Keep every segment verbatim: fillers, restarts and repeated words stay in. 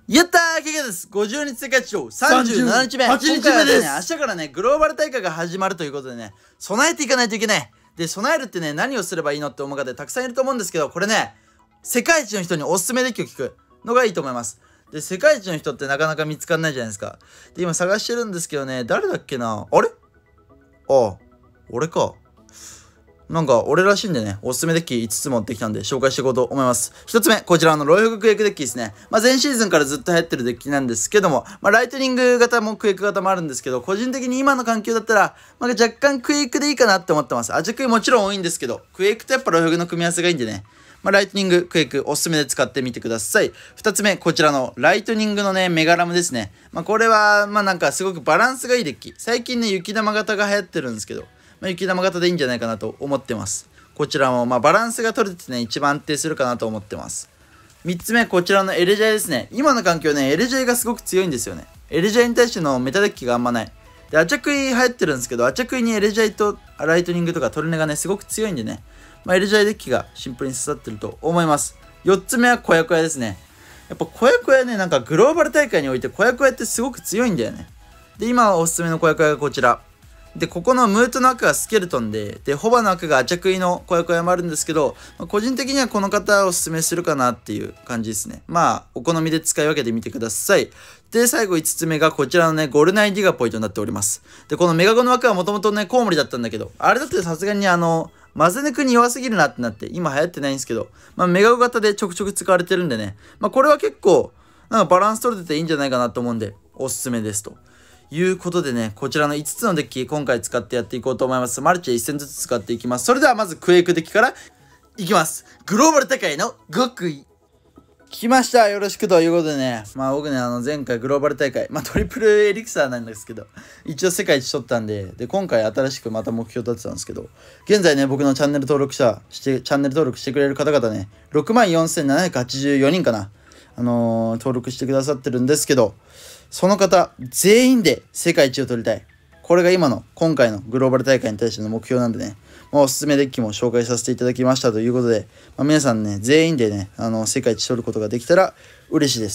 やったー、ケケです。ごじゅうにち世界一周さんじゅうななにちめ。 はちにちめです。 今回はね、明日からね、グローバル大会が始まるということでね、備えていかないといけない。で、備えるってね、何をすればいいのって思う方たくさんいると思うんですけど、これね、世界一の人におすすめデッキを聞くのがいいと思います。で、世界一の人ってなかなか見つかんないじゃないですか。で、今探してるんですけどね、誰だっけな、あれああ、俺か。なんか俺らしいんでね、おすすめデッキいつつ持ってきたんで紹介していこうと思います。ひとつめ、こちらのロイフグクエイクデッキですね。まあ前シーズンからずっと流行ってるデッキなんですけども、まあライトニング型もクエイク型もあるんですけど、個人的に今の環境だったら、まあ若干クエイクでいいかなって思ってます。アジャクイもちろん多いんですけど、クエイクとやっぱロイフグの組み合わせがいいんでね。まあ、ライトニング、クエイク、おすすめで使ってみてください。二つ目、こちらのライトニングのね、メガラムですね。まあ、これは、まあなんかすごくバランスがいいデッキ。最近ね、雪玉型が流行ってるんですけど、まあ、雪玉型でいいんじゃないかなと思ってます。こちらも、まあ、バランスが取れててね、一番安定するかなと思ってます。みっつめ、こちらのエレジャイですね。今の環境ね、エレジャイがすごく強いんですよね。エレジャイに対してのメタデッキがあんまない。で、アチャクイ流行ってるんですけど、アチャクイにエレジャイとライトニングとかトルネがね、すごく強いんでね、まあ、エレジャイデッキがシンプルに刺さってると思います。よっつめは小屋小屋ですね。やっぱ小屋小屋ね、なんかグローバル大会において小屋小屋ってすごく強いんだよね。で、今おすすめの小屋小屋がこちら。で、ここのムートの赤がスケルトンで、で、ホバの赤がアチャクイの小屋小屋もあるんですけど、まあ、個人的にはこの方をおすすめするかなっていう感じですね。まあ、お好みで使い分けてみてください。で、最後いつつめがこちらのね、ゴルナイディガポイとなっております。で、このメガゴの枠はもともとね、コウモリだったんだけど、あれだってさすがにあの、マゼネクに弱すぎるなってなって、今流行ってないんですけど、まあ、メガゴ型でちょくちょく使われてるんでね、まあ、これは結構、なんかバランス取れてていいんじゃないかなと思うんで、おすすめですと。いうことでね、こちらのいつつのデッキ、今回使ってやっていこうと思います。マルチいっ戦ずつ使っていきます。それではまずクエイクデッキからいきます。グローバル大会の極意。来ました。よろしくということでね、まあ僕ね、あの前回グローバル大会、まあトリプルエリクサーなんですけど、一応世界一取ったんで、で、今回新しくまた目標立てたんですけど、現在ね、僕のチャンネル登録者、して、チャンネル登録してくれる方々ね、ろくまんよんせんななひゃくはちじゅうよにんかな、あのー、登録してくださってるんですけど、その方、全員で世界一を取りたい。これが今の、今回のグローバル大会に対しての目標なんでね、まあ、おすすめデッキも紹介させていただきましたということで、まあ、皆さんね、全員でね、あの、世界一取ることができたら嬉しいです。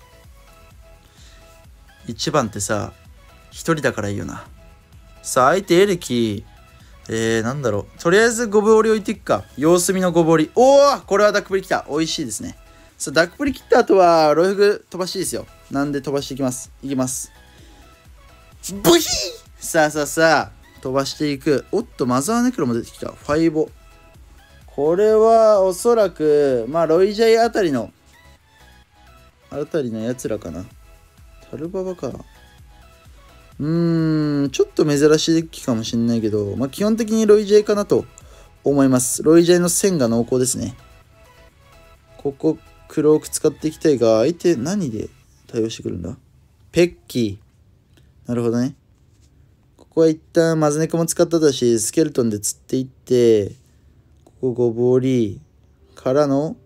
いちばんってさ、ひとりだからいいよな。さあ、相手エレキ、えー、なんだろう。とりあえずゴブオリ置いていくか。様子見のゴブオリ。おー、これはダックプリ来た。美味しいですね。さあ、ダックプリ切った後は、ロイフグ飛ばしいですよ。なんで飛ばしていきます。いきます。ブヒー。さあさあさあ、飛ばしていく。おっと、マザーネクロも出てきた。ファイボ。これはおそらく、まあ、ロイジャイあたりの、あたりのやつらかな。タルババか。うーん、ちょっと珍しいデッキかもしんないけど、まあ、基本的にロイジャイかなと思います。ロイジャイの線が濃厚ですね。ここ、黒く使っていきたいが、相手何で対応してくるんだ？ペッキー。なるほどね。ここは一旦マズネクも使っただし、スケルトンで釣っていって、ここゴボリからの、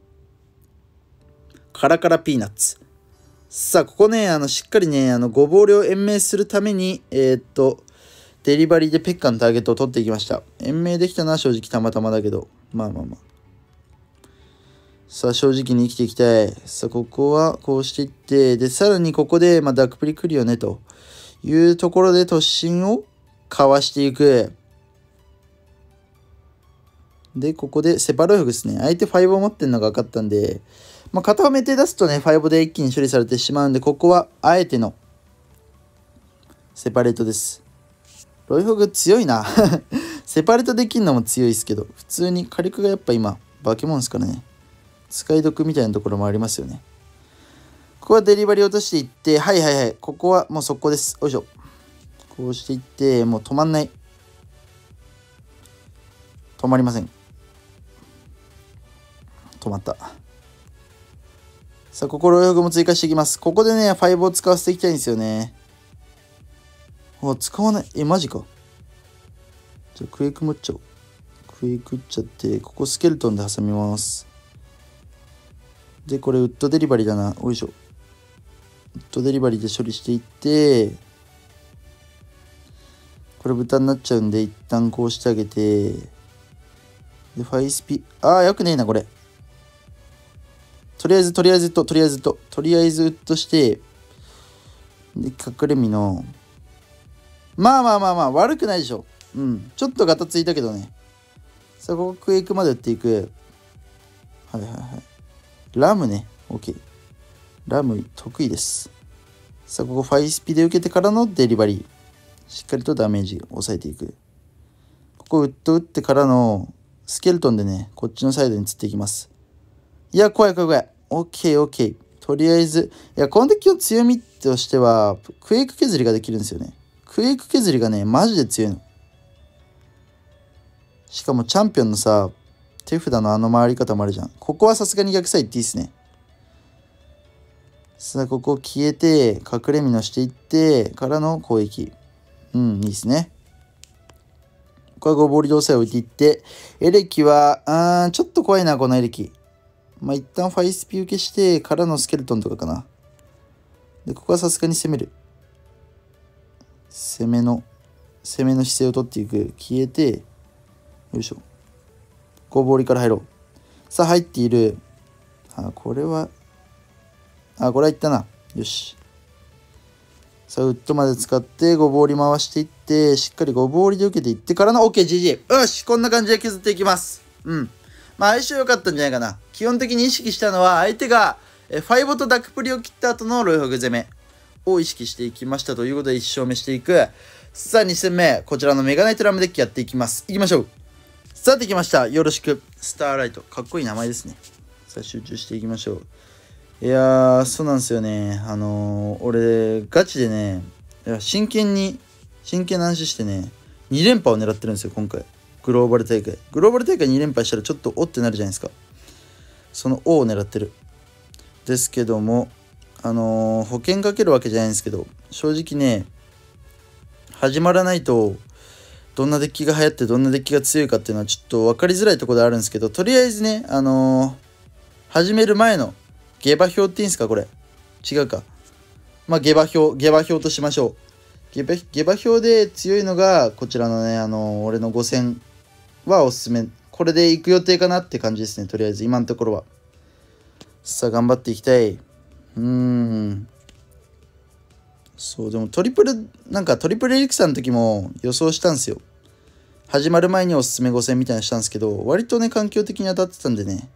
カラカラピーナッツ。さあ、ここね、あの、しっかりね、あの、ゴボリを延命するために、えー、っと、デリバリーでペッカのターゲットを取っていきました。延命できたのは正直たまたまだけど、まあまあまあ。さあ、正直に生きていきたい。さあ、ここはこうしていって、で、さらにここで、まあ、ダックプリ来るよね、というところで突進をかわしていく。で、ここでセパロイフですね。相手ファイブを持ってるのが分かったんで、まあ、片目手出すとね、ファイブで一気に処理されてしまうんで、ここはあえてのセパレートです。ロイフグ強いな。セパレートできるのも強いですけど、普通に火力がやっぱ今、化け物ですからね。使い得みたいなところもありますよね。ここはデリバリー落としていって、はいはいはい。ここはもう速攻です。よいしょ。こうしていって、もう止まんない。止まりません。止まった。さあ、ここロイフグも追加していきます。ここでね、ファイブを使わせていきたいんですよね。あ、使わない。え、マジか。じゃあ、クエイク持っちゃおう。クエイクっちゃって、ここスケルトンで挟みます。で、これ、ウッドデリバリーだな。おいしょ。ウッドデリバリーで処理していって、これ豚になっちゃうんで、一旦こうしてあげて、で、ファイスピ、ああ、よくねえな、これ。 とりあえず、とりあえずと、とりあえずと、とりあえずウッドして、で、隠れ身の、まあまあまあまあ、悪くないでしょ。うん。ちょっとガタついたけどね。さあ、ここクエイクまで打っていく。はいはいはい。ラムね。OK。ラム得意です。さあ、ここファイスピで受けてからのデリバリー。しっかりとダメージを抑えていく。ここウッド打ってからのスケルトンでね、こっちのサイドに釣っていきます。いや、怖い怖い怖い。OK、OK。とりあえず、いや、このデッキの強みとしては、クエイク削りができるんですよね。クエイク削りがね、マジで強いの。しかもチャンピオンのさ、手札のあの回り方もあるじゃん。ここはさすがに逆サイ行っていいっすね。さあ、ここ消えて、隠れ身のしていって、からの攻撃。うん、いいっすね。ここはごボールで押さえ置いていって、エレキは、あーちょっと怖いな、このエレキ。まあ、一旦ファイスピ受けして、からのスケルトンとかかな。で、ここはさすがに攻める。攻めの、攻めの姿勢を取っていく。消えて、よいしょ。ごボールから入ろう。さあ、入っている。あ、これは、あ、これはいったな。よし。さあ、ウッドまで使って、ごボール回していって、しっかりごボールで受けていってからの OK、ジージー。よし、こんな感じで削っていきます。うん。まあ、相性良かったんじゃないかな。基本的に意識したのは、相手が、えファイボとダックプリを切った後のロイホグ攻めを意識していきましたということでいち勝目していく。さあ、に戦目、こちらのメガナイトラムデッキやっていきます。いきましょう。さてきました。よろしく。スターライト。かっこいい名前ですね。さあ、集中していきましょう。いやー、そうなんですよね。あのー、俺、ガチでね、いや真剣に、真剣な話してね、に連覇を狙ってるんですよ、今回。グローバル大会。グローバル大会に連敗したらちょっとおってなるじゃないですか。そのおを狙ってる。ですけども、あのー、保険かけるわけじゃないんですけど、正直ね、始まらないと、どんなデッキが流行ってどんなデッキが強いかっていうのはちょっと分かりづらいところであるんですけど、とりあえずね、あのー、始める前の下馬評っていいんですかこれ。違うか。まあ下馬評、下馬評としましょう。下馬、下馬評で強いのが、こちらのね、あのー、俺のご戦はおすすめ。これで行く予定かなって感じですね、とりあえず、今のところは。さあ、頑張っていきたい。うーん。そう、でもトリプル、なんかトリプルエリクサーの時も予想したんですよ。始まる前におすすめご戦みたいなのしたんですけど、割とね、環境的に当たってたんでね。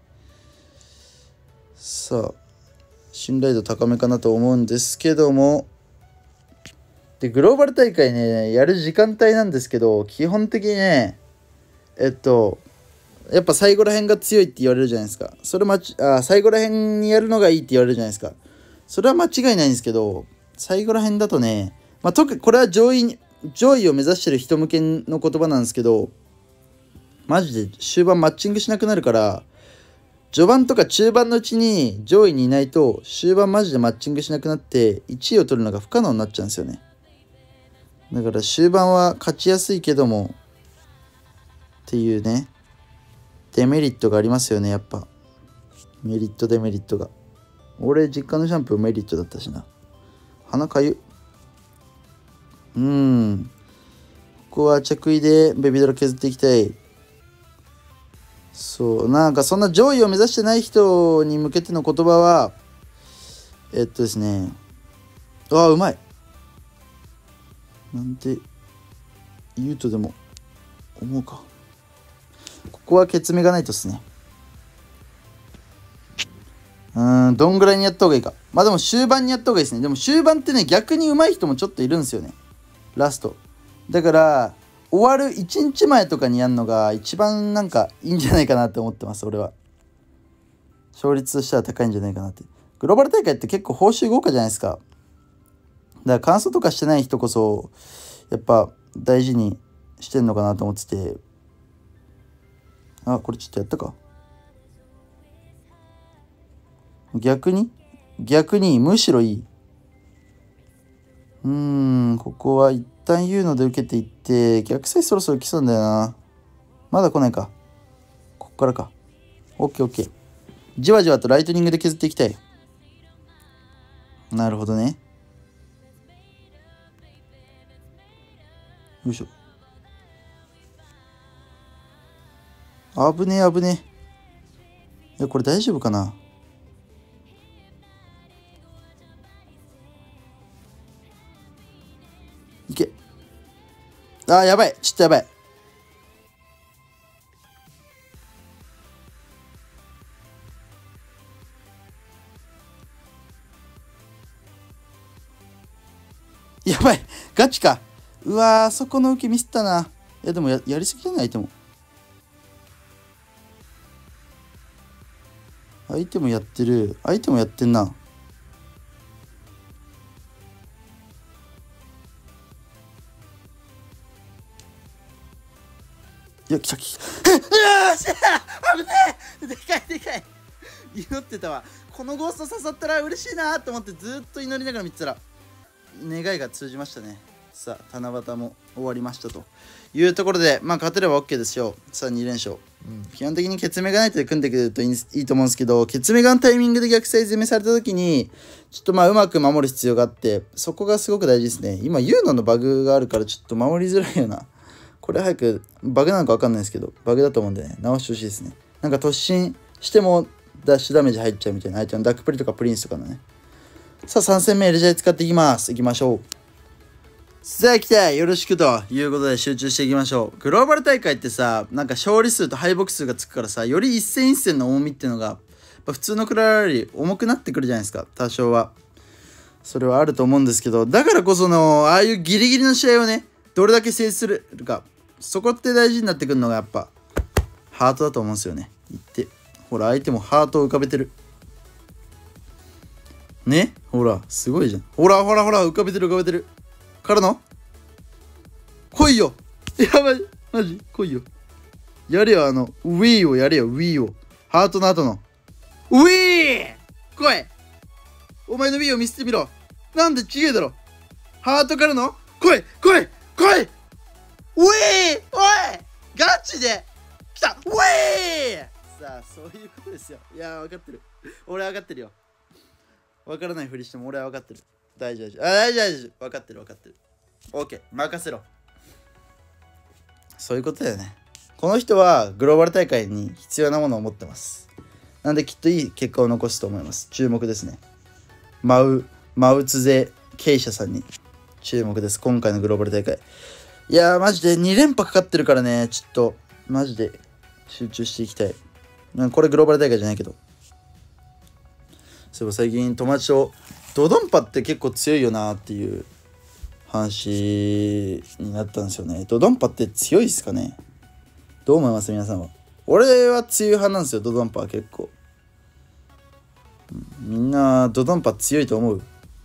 さあ、信頼度高めかなと思うんですけども。で、グローバル大会ね、やる時間帯なんですけど、基本的にね、えっと、やっぱ最後ら辺が強いって言われるじゃないですか。それまち、あ、最後ら辺にやるのがいいって言われるじゃないですか。それは間違いないんですけど、最後ら辺だとね、まあ、特にこれは上位に、上位を目指してる人向けの言葉なんですけど、マジで終盤マッチングしなくなるから、序盤とか中盤のうちに上位にいないと終盤マジでマッチングしなくなっていちいを取るのが不可能になっちゃうんですよね。だから終盤は勝ちやすいけどもっていうね、デメリットがありますよね、やっぱ。メリットデメリットが。俺実家のシャンプーメリットだったしな。鼻かゆ。うーん。ここは着衣でベビドラ削っていきたい。そう、なんかそんな上位を目指してない人に向けての言葉は、えっとですね、ああ、うまい。なんて言うとでも思うか。ここはケツメがないとっすね。うーん、どんぐらいにやった方がいいか。まあでも終盤にやった方がいいですね。でも終盤ってね、逆に上手い人もちょっといるんですよね。ラスト。だから、終わるいちにちまえとかにやるのが一番なんかいいんじゃないかなって思ってます、俺は。勝率としては高いんじゃないかなって。グローバル大会って結構報酬豪華じゃないですか。だから感想とかしてない人こそ、やっぱ大事にしてんのかなと思ってて。あ、これちょっとやったか。逆に逆にむしろいい。うーん、ここは一旦言うので受けていって、逆サイそろそろ来そうなんだよな。まだ来ないか。こっからか。オッケーオッケー。じわじわとライトニングで削っていきたい。なるほどね。よいしょ。危ねえ危ねえ。いや、これ大丈夫かな。 あー、やばい。ちょっとやばい。やばい。ガチか。うわー、そこの受けミスったな。いや、でもや、やりすぎじゃない相手も。相手もやってる。相手もやってんな。いや、来た来た。よーし、危ねえ。でかいでかい。祈ってたわ。このゴースト刺さったら嬉しいなと思ってずっと祈りながら見てたら、願いが通じましたね。さあ、七夕も終わりましたというところで、まあ勝てれば OK ですよ。さあに連勝、うん、基本的にケツメがないと組んでくるといい、いいと思うんですけど、ケツメがのタイミングで逆サイ攻めされた時にちょっとまあうまく守る必要があって、そこがすごく大事ですね。今ユーノのバグがあるからちょっと守りづらいよな。これ早くバグなのか分かんないですけど、バグだと思うんでね、直してほしいですね。なんか突進してもダッシュダメージ入っちゃうみたいな、相手のダックプリとかプリンスとかのね。さあさん戦目エルジャイ使っていきます。いきましょう。さあ来てよろしくということで集中していきましょう。グローバル大会ってさ、なんか勝利数と敗北数がつくからさ、より一戦一戦の重みっていうのが普通のクララより重くなってくるじゃないですか、多少は。それはあると思うんですけど、だからこそのああいうギリギリの試合をね、どれだけ制するか、そこって大事になってくるのがやっぱハートだと思うんですよね。言ってほら、相手もハートを浮かべてるね。ほらすごいじゃん。ほらほらほら、浮かべてる浮かべてるからの来いよ。やばい、マジ来いよ。やれよ、あのウィーをやれよ、ウィーを。ハートの後のウィー来い。お前のウィーを見せてみろ。なんでちげえだろ。ハートからの来い来い来い。ウィー、おいガチで来た。ウィー。さあそういうことですよ。いやー分かってる、俺は分かってるよ。分からないふりしても俺は分かってる。大丈夫大丈夫、あ、大丈夫大丈夫、分かってる分かってる。 OK、 任せろ。そういうことだよね。この人はグローバル大会に必要なものを持ってます。なんできっといい結果を残すと思います。注目ですね。マウマウツゼ経営者さんに注目です。今回のグローバル大会、いやーマジでに連覇かかってるからね、ちょっとマジで集中していきたい。これグローバル大会じゃないけど、そういえば最近友達とドドンパって結構強いよなっていう話になったんですよね。ドドンパって強いっすかね。どう思います皆さんは。俺は強い派なんですよ、ドドンパは結構。みんなドドンパ強いと思う？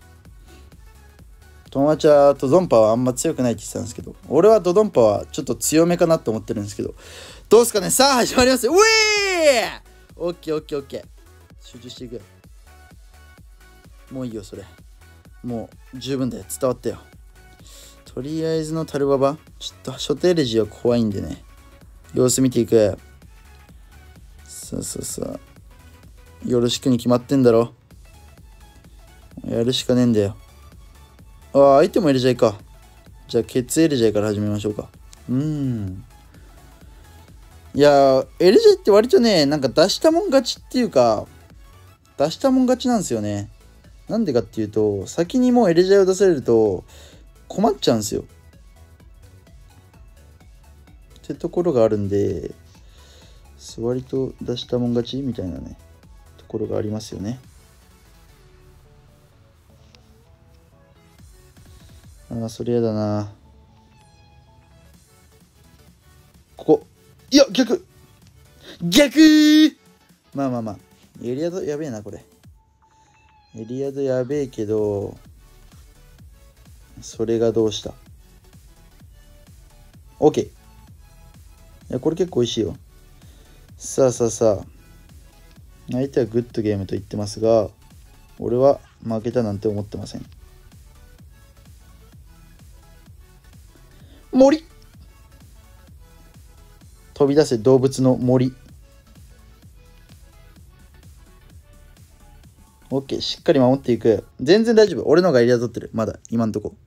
友達はドドンパはあんま強くないって言ってたんですけど、俺はドドンパはちょっと強めかなって思ってるんですけど、どうですかね。さあ始まりますよ。ウィーオッケーオッケーオッケー、集中していく。もういいよそれ、もう十分で伝わったよ。とりあえずのタルババ、ちょっと初手レジは怖いんでね、様子見ていく。さあさあさあ、よろしくに決まってんだろ。やるしかねえんだよ。ああ、相手もエルジャイか。じゃあ、ケツエルジャイから始めましょうか。うーん。いやー、エルジャイって割とね、なんか出したもん勝ちっていうか、出したもん勝ちなんですよね。なんでかっていうと、先にもうエルジャイを出されると困っちゃうんですよ。ってところがあるんで、割と出したもん勝ちみたいなね、ところがありますよね。ああ、それやだな。ここ。いや、逆逆まあまあまあ。エリアドやべえな、これ。エリアドやべえけど、それがどうした？ OK。いや、これ結構美味しいよ。さあさあさあ。相手はグッドゲームと言ってますが、俺は負けたなんて思ってません。森飛び出せ動物の森。オッケー、しっかり守っていく。全然大丈夫。俺の方がエリア取ってる。まだ、今んとこ。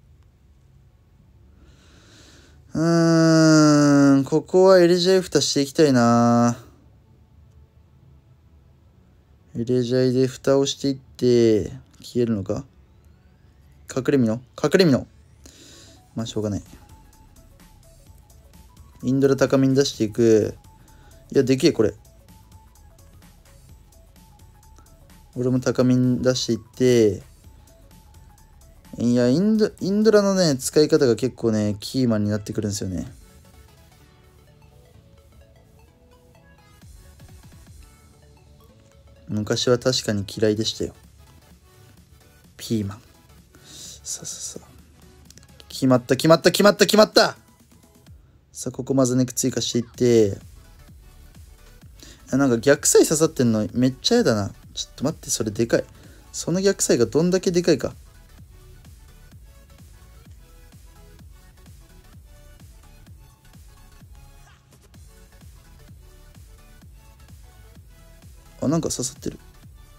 うーん、ここはエルジャイ蓋していきたいな。エルジャイで蓋をしていって、消えるのか？隠れみの？隠れみの。まあ、しょうがない。 インドラ高めに出していく。いや、でけえ、これ。俺も高めに出していって、いや、インド、インドラのね、使い方が結構ね、キーマンになってくるんですよね。昔は確かに嫌いでしたよ。ピーマン。さあさあさあ。決まった、決まった、決まった、決まった。さあ、ここまずネク追加していって、なんか逆サイ刺さってんのめっちゃ嫌だな。ちょっと待って、それでかい。その逆サイがどんだけでかいか。あ、なんか刺さってる。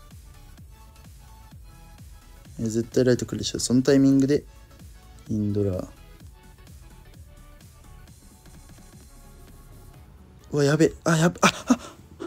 え、絶対ライト来るでしょ。そのタイミングで、インドラ。うわ、やべ。あ、やべ。あ、あ、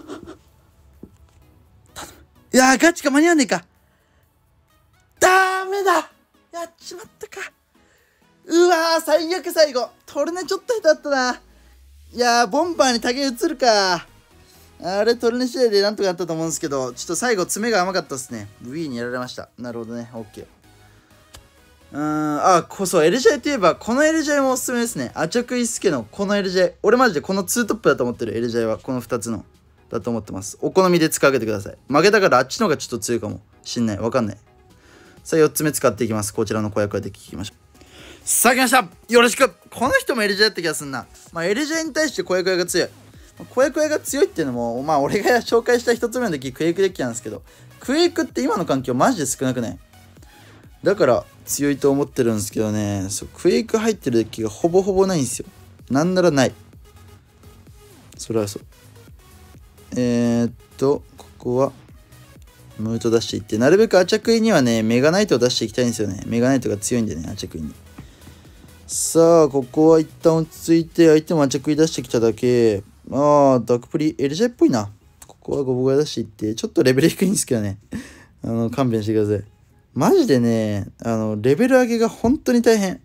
いやー、ガチか間に合わねえか。ダメだ。やっちまったか。うわー、最悪最後。トルネちょっと下手だったな。いやー、ボンバーにタゲ移るか。あれ、トルネ次第でなんとかやったと思うんですけど、ちょっと最後、爪が甘かったですね。Wii にやられました。なるほどね。OK。うーん、あ、こそ、エルジェイ といえば、この エルジェイ もおすすめですね。アチャクイスケのこの エルジェイ。俺マジでこのツートップだと思ってる エルジェイ は、このふたつの。だと思ってます。お好みで使い分けてください。負けたからあっちの方がちょっと強いかもしんない。わかんない。さあ、よっつめ使っていきます。こちらの子役で聞きましょう。さあ、来ました。よろしく。この人も エルジェイ だった気がすんな。まあ、エルジェイ に対して子役が強い。子役が強いっていうのも、まあ、俺が紹介したひとつめのデッキ、クエイクデッキなんですけど、クエイクって今の環境マジで少なくない？だから強いと思ってるんですけどね、そう、クエイク入ってるデッキがほぼほぼないんですよ。なんならない。それはそう。えー、っと、ここは、ムート出していって、なるべくアチャクイにはね、メガナイトを出していきたいんですよね。メガナイトが強いんでね、アチャクイに。さあ、ここは一旦落ち着いて、相手もアチャクイ出してきただけ。ああ、ダークプリ、エルジェイ っぽいな。ここはゴボガ出していって、ちょっとレベル低いんですけどね。あの、勘弁してください。マジでね、あの、レベル上げが本当に大変。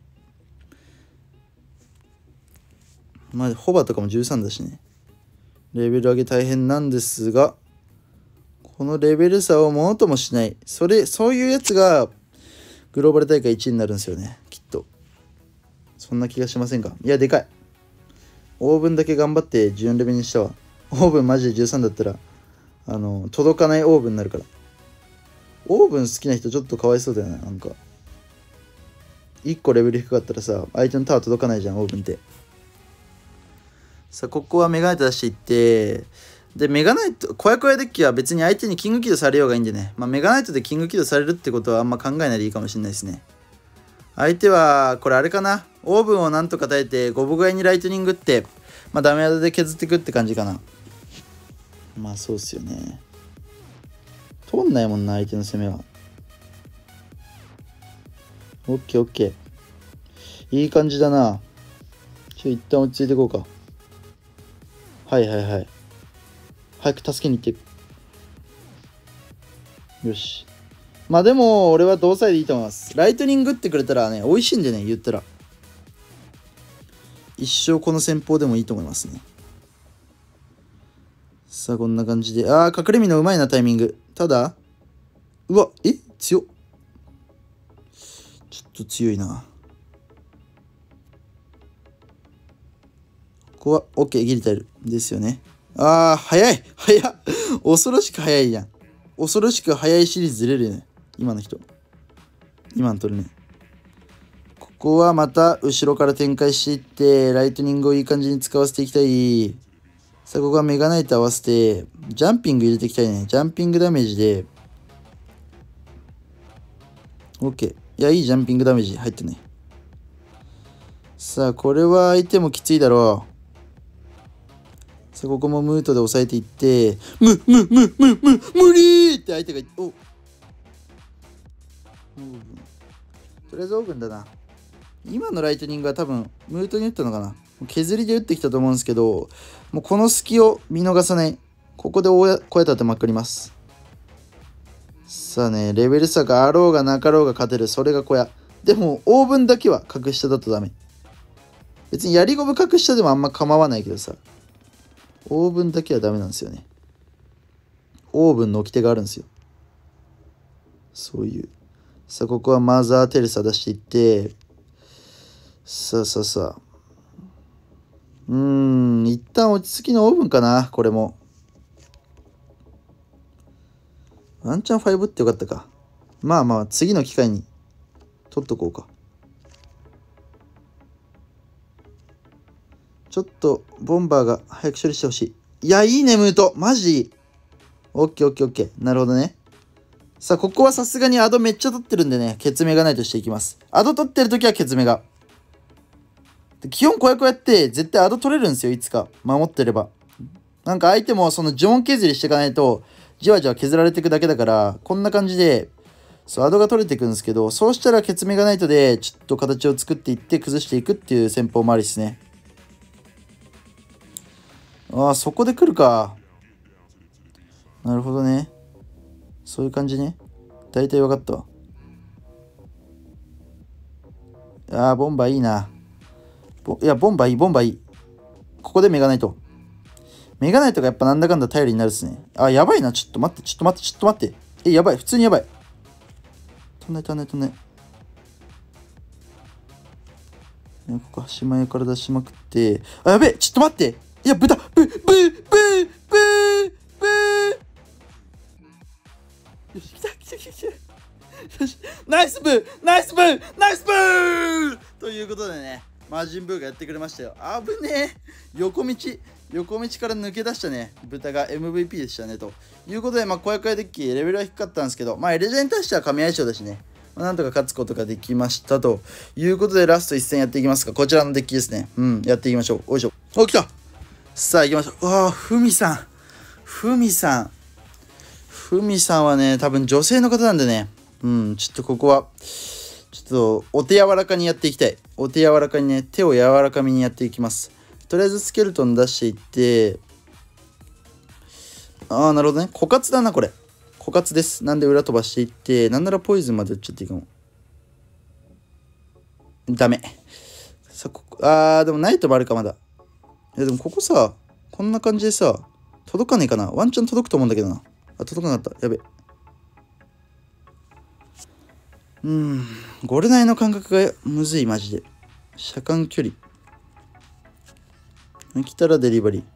まあ、ホバとかもじゅうさんだしね。レベル上げ大変なんですが、このレベル差をものともしない。それ、そういうやつが、グローバル大会いちいになるんですよね。きっと。そんな気がしませんか？いや、でかい。オーブンだけ頑張ってじゅうよんレベルにしたわ。オーブンマジでじゅうさんだったら、あの、届かないオーブンになるから。オーブン好きな人ちょっとかわいそうだよね、なんか。いっこレベル低かったらさ、相手のタワー届かないじゃん、オーブンって。さあ、ここはメガナイト出していって、で、メガナイト、小屋小屋デッキは別に相手にキングキドされようがいいんでね。まあ、メガナイトでキングキドされるってことはあんま考えないでいいかもしれないですね。相手は、これあれかな。オーブンをなんとか耐えて、ゴボガイにライトニングって、まあ、ダメ技で削っていくって感じかな。まあ、そうっすよね。通んないもんな、相手の攻めは。オッケーオッケー。いい感じだな。ちょ、一旦落ち着いていこうか。はいはいはい。早く助けに行って。よし。まあでも、俺は同サイでいいと思います。ライトニングってくれたらね、美味しいんでね、言ったら。一生この戦法でもいいと思いますね。さあ、こんな感じで。ああ、隠れ身のうまいな、タイミング。ただ、うわ、え強っ。ちょっと強いな。ここは、OK、ギリタイル。ですよね。ああ、早い早っ恐ろしく早いやん。恐ろしく早いシリーズ出れるよね。今の人。今の取るね。ここはまた後ろから展開していって、ライトニングをいい感じに使わせていきたい。さあ、ここはメガナイト合わせて、ジャンピング入れていきたいね。ジャンピングダメージで、OK。いや、いいジャンピングダメージ入ってね。さあ、これは相手もきついだろう。さあ、ここもムートで抑えていって、む、む、む、む、む、無理って相手が言って、おとりあえずオーブンだな。今のライトニングは多分、ムートに打ったのかな。削りで打ってきたと思うんですけど、もうこの隙を見逃さない。ここでこうやって立てまくります。さあね、レベル差があろうがなかろうが勝てる。それが小屋。でも、オーブンだけは格下だとダメ。 別にやりゴム隠したでもあんま構わないけどさ、オーブンだけはダメなんですよね。オーブンの掟があるんですよ。そういう。さあ、ここはマザー・テレサ出していって、さあさあさあ。うーん、一旦落ち着きのオーブンかな、これも。ワンチャンごってよかったか。まあまあ、次の機会に取っとこうか。ちょっと、ボンバーが早く処理してほしい。いや、いいね、ムート。マジ。オッケーオッケーオッケー。なるほどね。さあ、ここはさすがにアドめっちゃ取ってるんでね、ケツメがないとしていきます。アド取ってるときはケツメが。基本こうやこうやって絶対アド取れるんですよ、いつか。守ってれば。なんか相手もその呪文削りしていかないと、じわじわ削られていくだけだから、こんな感じで、そう、アドが取れていくんですけど、そうしたらケツメがないとで、ちょっと形を作っていって崩していくっていう戦法もありですね。ああ、そこで来るか。なるほどね。そういう感じね。大体分かったわ。ああ、ボンバーいいな。いや、ボンバーいい、ボンバーいい。ここでメガナイト。メガナイトがやっぱなんだかんだ頼りになるっすね。あ、やばいな。ちょっと待って、ちょっと待って、ちょっと待って。え、やばい。普通にやばい。飛んない飛んない飛んない。ここ、端前から出しまくって。あ、やべえ。ちょっと待って。いや、豚。ブー、ブー、ブー、ブー、ブー。よし、来た、来た、来た、来た。よし、ナイスブー、ナイスブー、ナイスブーということでね、魔人ブーがやってくれましたよ。あぶねえ。横道、横道から抜け出したね、豚が エムブイピー でしたね。ということで、まあ、小役デッキ、レベルは低かったんですけど、まあ、エレジェに対しては神相性だしね、まあ、なんとか勝つことができましたということで、ラスト一戦やっていきますか。こちらのデッキですね。うん、やっていきましょう。おいしょ。お、来た。さあ、行きましょう。うわぁ、ふみさん。ふみさん。ふみさんはね、多分女性の方なんでね、うん、ちょっとここは、ちょっとお手柔らかにやっていきたい。お手柔らかにね、手を柔らかめにやっていきます。とりあえずスケルトン出していって、ああ、なるほどね。枯渇だな、これ。枯渇です。なんで裏飛ばしていって、なんならポイズンまで打っちゃっていいかも。ダメ。さここあー、でもナイトもあるか、まだ。いや、でもここさ、こんな感じでさ、届かねえかな。ワンチャン届くと思うんだけどな。あ、届かなかった。やべ。うーん。ゴレナイの感覚がむずい、マジで。車間距離。来たらデリバリー。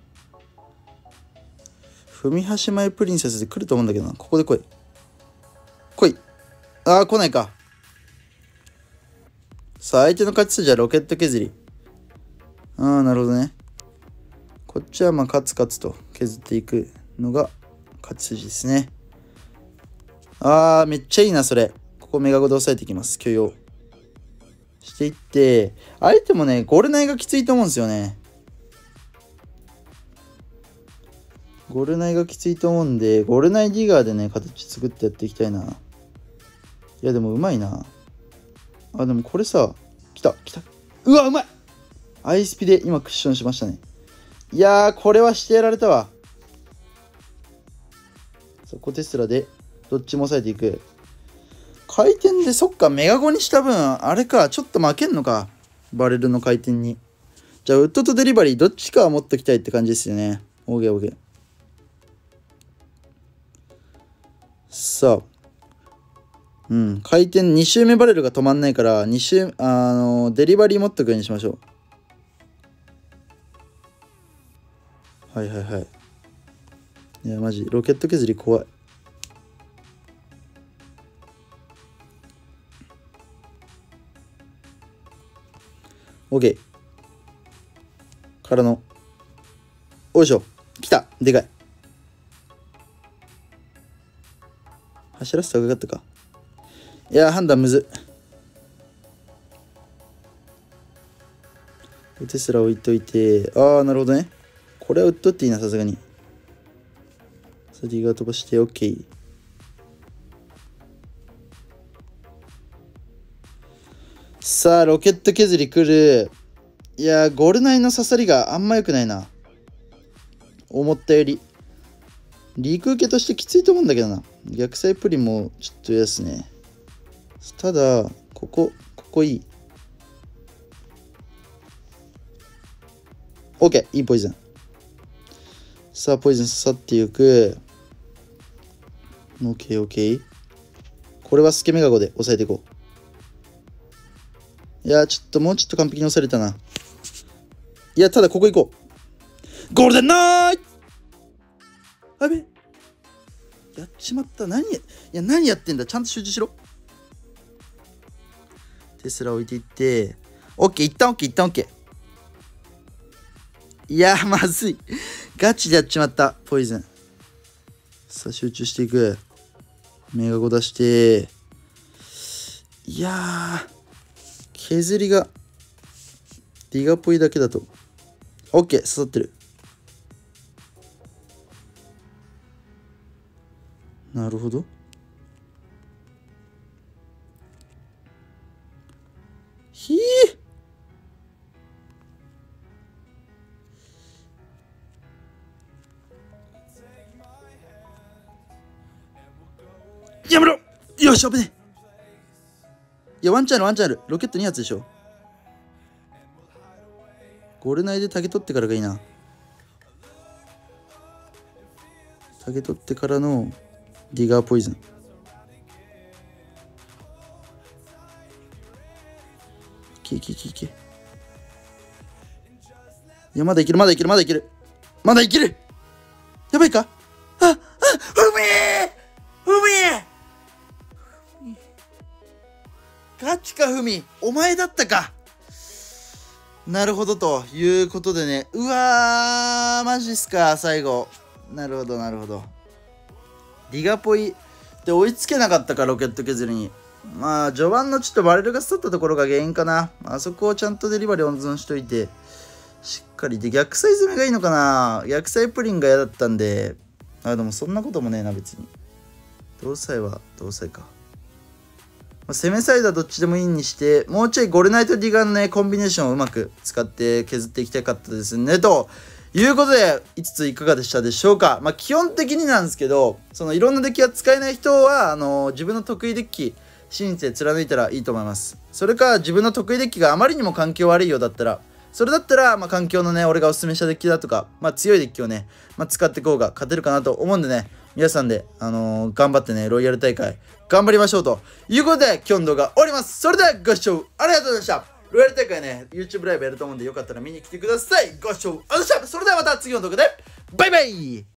踏み端前プリンセスで来ると思うんだけどな。ここで来い。来い。ああ、来ないか。さあ、相手の勝ち筋はロケット削り。ああ、なるほどね。こっちはまあ、カツカツと削っていくのが勝ち筋ですね。ああ、めっちゃいいな、それ。ここメガゴで押さえていきます。許容。していって、相手もね、ゴレナイがきついと思うんですよね。ゴレナイがきついと思うんで、ゴレナイディガーでね、形作ってやっていきたいな。いや、でもうまいな。あ、でもこれさ、来た、来た。うわ、うまい。アイスピで今クッションしましたね。いやー、これはしてやられたわ。そこテスラで、どっちも抑えていく。回転で、そっか、メガゴにした分、あれか、ちょっと負けんのか。バレルの回転に。じゃあ、ウッドとデリバリー、どっちかは持っときたいって感じですよね。オーケーオーケー。さあ。うん。回転に周目バレルが止まんないから、に周、あのー、デリバリー持っとくようにしましょう。はいはいはい。いや、マジ、ロケット削り怖い。オーケー。からの。おいしょ。来た。でかい。走らせた方がよかったか。いやー、判断むずっ。テスラ置いといて、ああ、なるほどね。これは売っとっていいな、さすがに。サディが飛ばして、OK。さあ、ロケット削り来る。いやー、ゴールナイの刺さりがあんま良くないな。思ったより。リーク受けとしてきついと思うんだけどな。逆サイプリもちょっと嫌ですね。ただ、ここ、ここいい。 OK、いいポイズン。さあ、ポイズン刺さっていく。OK、OK。これはスケメガゴで押さえていこう。いや、ちょっともうちょっと完璧に押されたな。いや、ただここ行こう。ゴールデンナイトあべやっちまった。何や、いや、何やってんだ。ちゃんと集中しろ。テスラ置いていって。OK、一旦 OK、一旦 OK。いやー、まずい。ガチでやっちまった。ポイズン。さあ、集中していく。メガゴ出して。いやー、削りが、ディガポイだけだと。OK、刺さってる。なるほど。ひーやめろよし、危ねえ。いや、ワンチャンある、ワンチャンある。ロケットに発でしょ。ゴール内でタゲ取ってからがいいな。タゲ取ってからのディガーポイズン。いけいけいけいけ。いや、まだいける、まだいける、まだいける。まだいける。やばいか。あ、あ、ふみーふみーガチか、ふみ。お前だったか。なるほど、ということでね。うわー、マジっすか、最後。なるほど、なるほど。ディガポイで追いつけなかったか、ロケット削りに。まあ、序盤のちょっとバレルが刺さったところが原因かな。あそこをちゃんとデリバリー温存しといて、しっかり。で、逆サイ攻めがいいのかな。逆サイプリンが嫌だったんで、あ、でもそんなこともねえな、別に。同サイは同サイか。まあ、攻めサイドはどっちでもいいにして、もうちょいゴルナイトディガーのね、コンビネーションをうまく使って削っていきたかったですね、ということで、いつついかがでしたでしょうか。まあ、基本的になんですけど、そのいろんなデッキが使えない人は、あのー、自分の得意デッキ、信じて貫いたらいいと思います。それか、自分の得意デッキがあまりにも環境悪いようだったら、それだったら、まあ、環境のね、俺がおすすめしたデッキだとか、まあ、強いデッキをね、まあ、使っていこうが勝てるかなと思うんでね、皆さんで、あのー、頑張ってね、ロイヤル大会、頑張りましょうということで、今日の動画終わります。それではご視聴ありがとうございました。ロイヤル大会ね、YouTube ライブやると思うんで、よかったら見に来てください。ご視聴ありがとうございました。それではまた次の動画で、バイバイ。